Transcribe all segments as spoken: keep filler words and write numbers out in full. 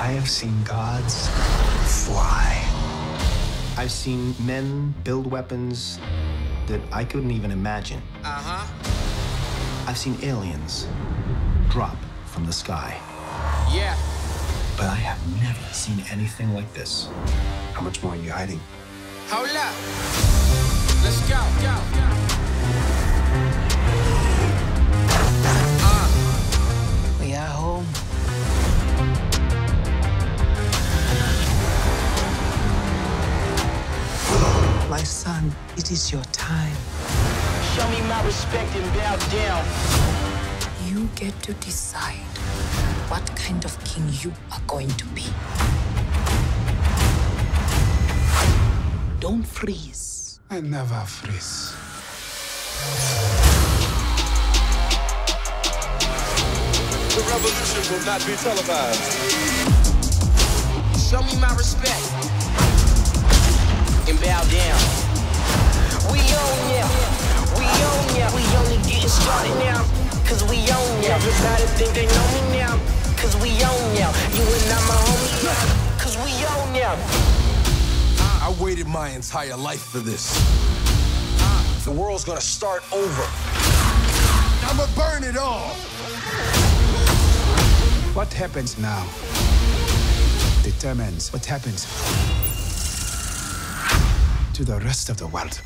I have seen gods fly. I've seen men build weapons that I couldn't even imagine. Uh-huh. I've seen aliens drop from the sky. Yeah. But I have never seen anything like this. How much more are you hiding? Hold up. Let's go, go, go. Uh. We are home. My son, it is your time. Show me my respect and bow down. You get to decide what kind of king you are going to be. Don't freeze. I never freeze. The revolution will not be televised. Show me my respect and bow down. We own ya. We own ya. We only getting started now. Cause we own ya. Everybody think they know me now. Cause we own ya. You and I'm a homie now. Cause we own ya. I waited my entire life for this. The world's gonna start over. I'ma burn it all. What happens now determines what happens to the rest of the world.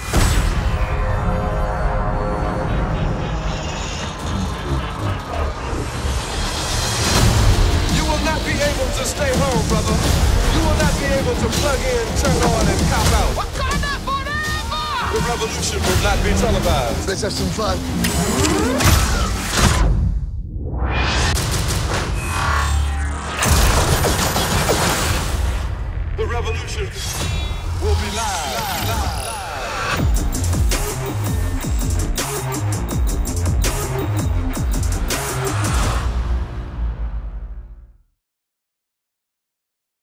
You will not be able to stay home, brother. You will not be able to plug in, turn on, and cop out. Wakanda forever! The revolution will not be televised. Let's have some fun.